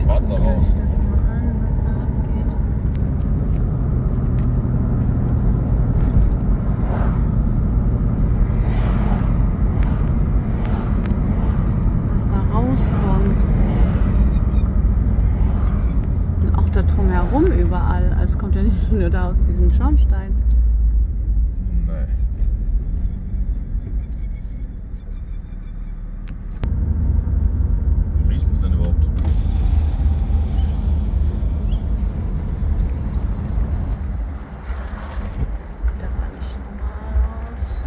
Schwarzer Rauch. Guck das mal an, was da abgeht. Was da rauskommt. Und auch da drumherum überall. Also es kommt ja nicht nur da aus diesem Schornstein. Nee. Wie riecht es denn überhaupt? Sieht aber nicht normal aus.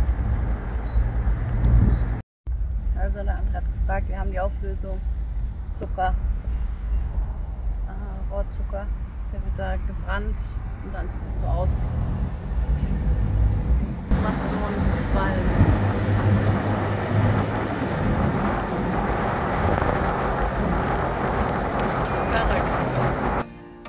Also der andere hat gefragt, wir haben die Auflösung Zucker, Rohrzucker, der wird da gebrannt und dann sieht das so aus. Das macht so einen Qualm. Verrückt.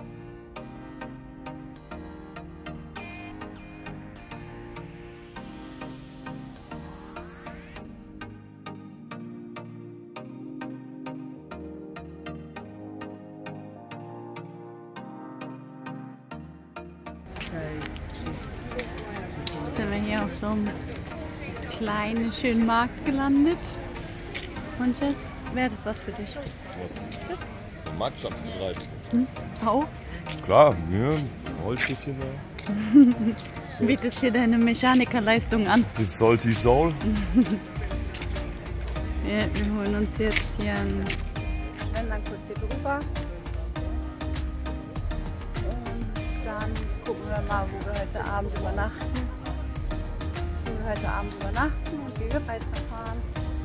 Jetzt sind wir hier auf so einem kleinen, schönen Markt gelandet. Und Schatz, wäre das was für dich? Was? So Marktschaftsbetrieb. Auch? Klar, ja, Holzstückchen da. Bietest dir deine Mechanikerleistung an? Das Salty Soul. Ja, wir holen uns jetzt hier einen. Dann kurz hier drüber. Und dann gucken wir mal, wo wir heute Abend übernachten. Und wie wir weiterfahren.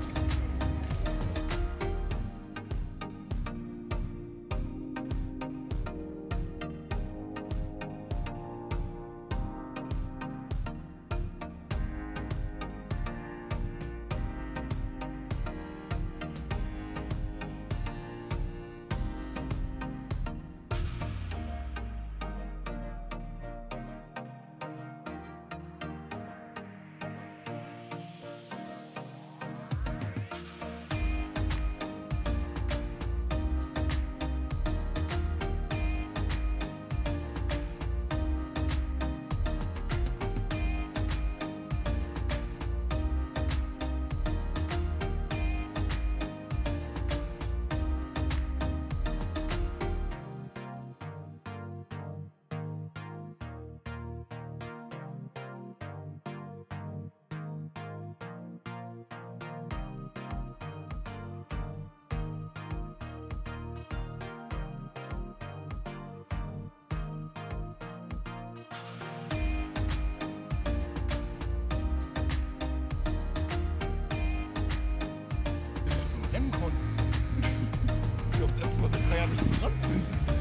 Rennen konnte. Ich glaube, das erste Mal seit 3 Jahren nicht gerannt bin.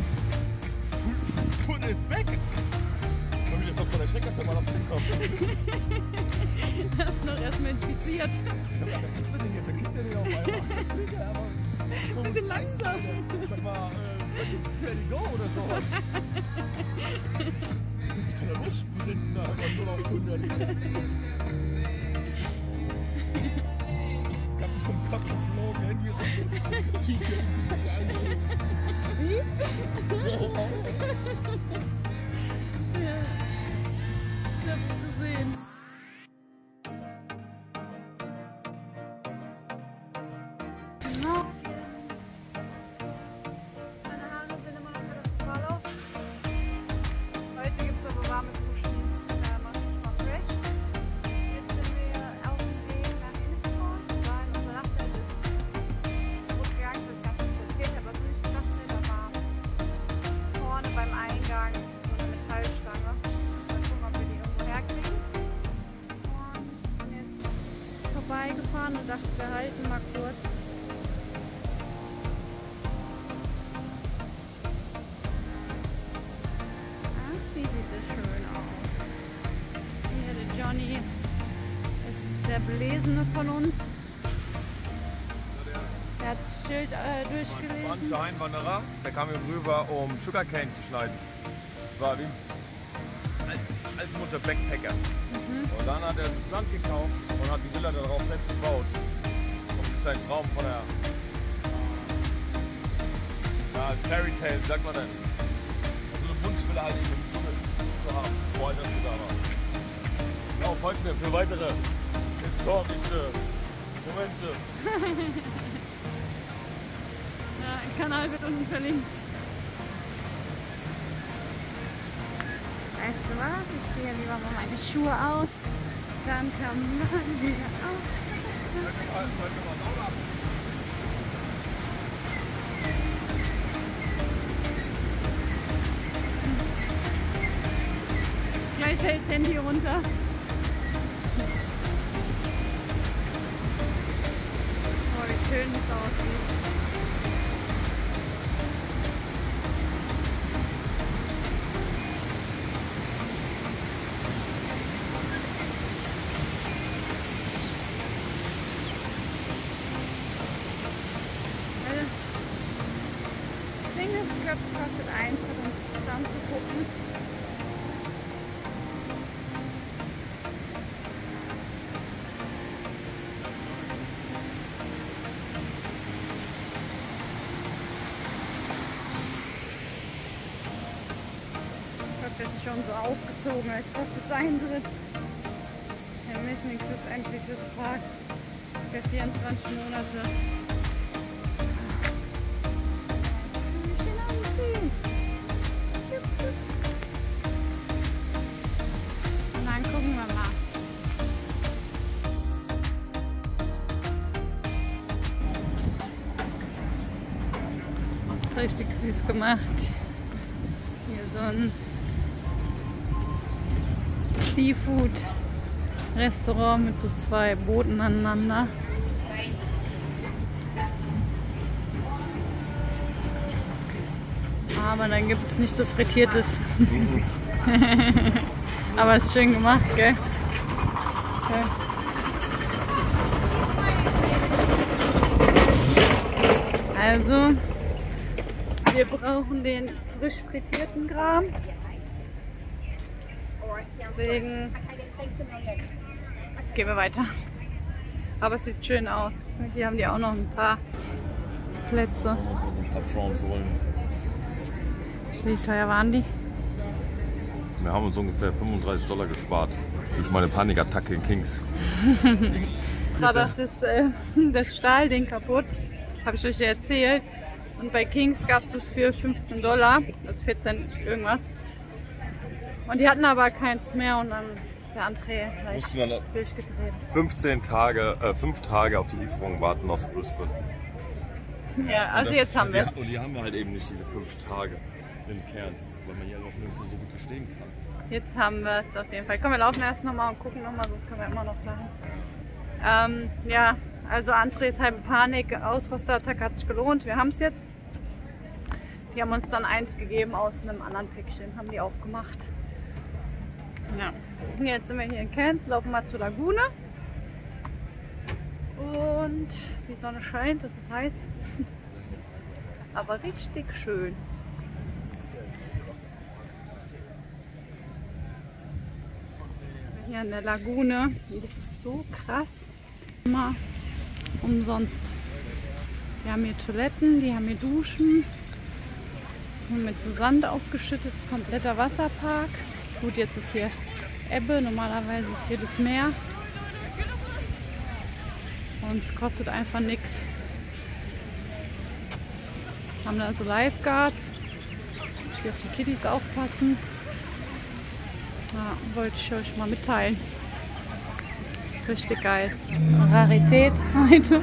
Fuhr ist weg. Hab ich das auch von der Strecke erst mal abgekommen. Das ist noch erstmal infiziert. Ich hab gedacht, was ist denn jetzt? Dann kickt er den auf einmal. Ein bisschen langsam. Sag mal, Fairly Go oder sowas. Ich kann ja nur sprinten, aber nur auf 100. Vom Kopf geflogen, Handy raus, T-Shirt im Gesicht eingeholt. Wie? Ja. Ich hab's gesehen. No. Meine Haare sehen immer noch katastrophal aus. Heute gibt es aber warme Duschen. Da mach ich mal fresh. Jetzt sind wir auf dem Weg nach Innsbruck. Weil unser Nachtfeld ist gut gegangen, das ganze erzählt, aber es ist nicht Nachtfeld, da war vorne beim Eingang so eine Metallstange. Mal gucken, ob wir die irgendwo herkriegen. Und bin jetzt vorbeigefahren und dachte, wir halten mal kurz. Ach, wie sieht das schön aus. Hier, der Johnny ist der Belesene von uns. Der hat das Schild durchgelesen. Spanischer Einwanderer, der kam hier rüber, um Sugarcane zu schneiden. Das war wie ein altmodischer Backpacker. Und dann hat er das Land gekauft und hat die Villa darauf selbst gebaut. Und das ist sein Traum von der... Ja, Fairy Tale, wie sagt man denn? So einen Wunsch will er halt eben im Dschungel zu haben, vorher das da war. Genau, folgt mir für weitere historische Momente. Ja, der Kanal wird unten verlinkt. Weißt du was? Ich ziehe lieber mal meine Schuhe aus. Dann kann man wieder auf. Gleich fällt das Handy runter. Oh, wie schön das aussieht. Das Ding ist, ich glaube, es kostet eins, um uns zusammen zu gucken. Das ist schon so aufgezogen, als kostet es Eintritt. Wir müssen den Club endlich für Park für 24 Monate. Schön aussehen. Und dann gucken wir mal. Richtig süß gemacht. Hier so ein Seafood-Restaurant mit so zwei Booten aneinander. Aber dann gibt es nicht so frittiertes. Aber ist schön gemacht, gell? Okay. Also, wir brauchen den frisch frittierten Kram. Deswegen gehen wir weiter. Aber es sieht schön aus. Hier haben die auch noch ein paar Plätze. Man muss mal so ein paar Prawns holen. Wie teuer waren die? Wir haben uns ungefähr $35 gespart. Durch meine Panikattacke in Kings. Gerade auch das Stahlding kaputt. Habe ich euch ja erzählt. Und bei Kings gab es das für $15, also 14 irgendwas. Und die hatten aber keins mehr und dann ist der André leicht durchgedreht. 5 Tage auf die Lieferung warten aus Brisbane. Ja, also jetzt haben wir es. Und die haben wir halt eben nicht diese 5 Tage in Cairns, weil man ja auch nirgendwo so gut stehen kann. Jetzt haben wir es auf jeden Fall. Komm, wir laufen erst nochmal und gucken nochmal, sonst können wir immer noch dahin. Ja, also Andres halbe Panik, Ausrasterattacke hat sich gelohnt. Wir haben es jetzt. Die haben uns dann eins gegeben aus einem anderen Päckchen, haben die aufgemacht. Ja, jetzt sind wir hier in Cairns, laufen mal zur Lagune. Und die Sonne scheint, es ist heiß. Aber richtig schön. Hier in der Lagune, die ist so krass. Immer umsonst. Wir haben hier Toiletten, die haben hier Duschen. Und mit so Sand aufgeschüttet, kompletter Wasserpark. Gut, jetzt ist hier Ebbe, normalerweise ist hier das Meer. Und es kostet einfach nichts. Haben da so Lifeguards, die auf die Kiddies aufpassen. Ja, wollte ich euch mal mitteilen. Richtig geil. Rarität heute.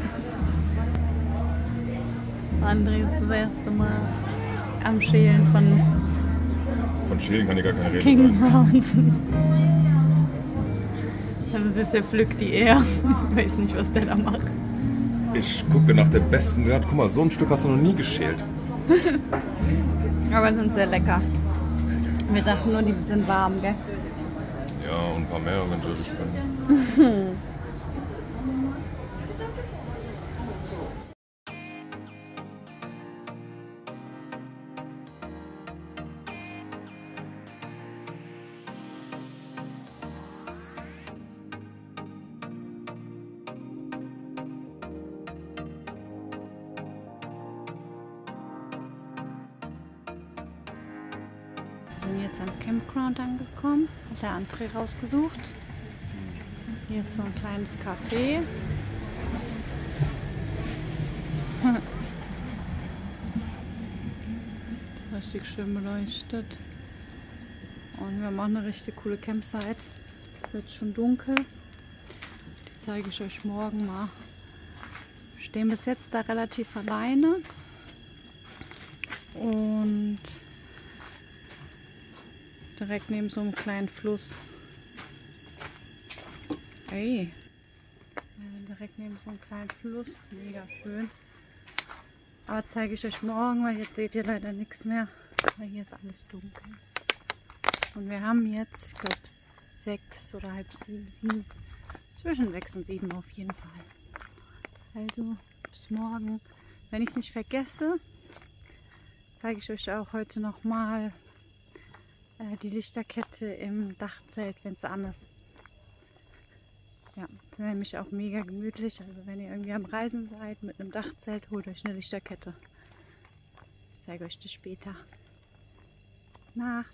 André ist das erste Mal am Schälen von Schälen kann ja gar keine Rede King sein. Mountains. Also bisher pflückt die eher. Ich weiß nicht, was der da macht. Ich gucke nach dem besten Grad. Guck mal, so ein Stück hast du noch nie geschält. Aber sind sehr lecker. Wir dachten nur, die sind warm, gell? Ja, und ein paar mehr, wenn du können. Wir sind jetzt am Campground angekommen, hat der André rausgesucht. Hier ist so ein kleines Café. Richtig schön beleuchtet. Und wir haben auch eine richtig coole Campsite. Es ist jetzt schon dunkel. Die zeige ich euch morgen mal. Wir stehen bis jetzt da relativ alleine. Und direkt neben so einem kleinen Fluss. Ey. Direkt neben so einem kleinen Fluss. Mega schön. Aber zeige ich euch morgen, weil jetzt seht ihr leider nichts mehr. Weil hier ist alles dunkel. Und wir haben jetzt, ich glaube, 6 oder halb 7. Zwischen 6 und 7 auf jeden Fall. Also bis morgen. Wenn ich es nicht vergesse, zeige ich euch auch heute nochmal die Lichterkette im Dachzelt, wenn es an ist. Ja, das ist nämlich auch mega gemütlich. Also wenn ihr irgendwie am Reisen seid mit einem Dachzelt, holt euch eine Lichterkette. Ich zeige euch das später. Nacht.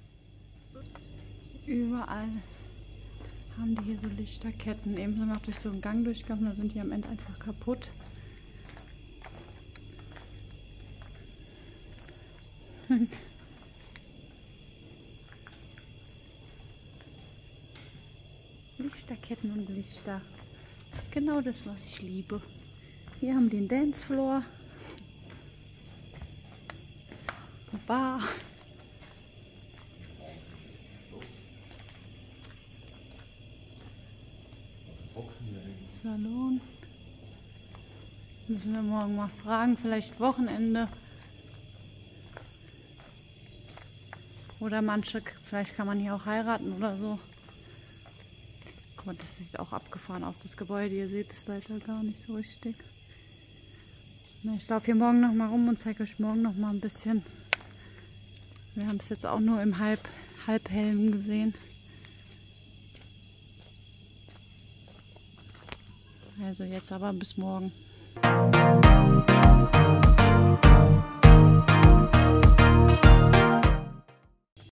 Überall haben die hier so Lichterketten. Eben sind wir auch durch so einen Gang durchgegangen, da sind die am Ende einfach kaputt. Lichterketten und Lichter. Genau das, was ich liebe. Hier haben die einen Dancefloor. Eine Bar. Salon. Müssen wir morgen mal fragen, vielleicht Wochenende. Oder manche, vielleicht kann man hier auch heiraten oder so. Guck mal, das sieht auch abgefahren aus, das Gebäude. Ihr seht es leider gar nicht so richtig. Na, ich laufe hier morgen noch mal rum und zeige euch morgen noch mal ein bisschen. Wir haben es jetzt auch nur im Halbhellen gesehen. Also jetzt aber bis morgen.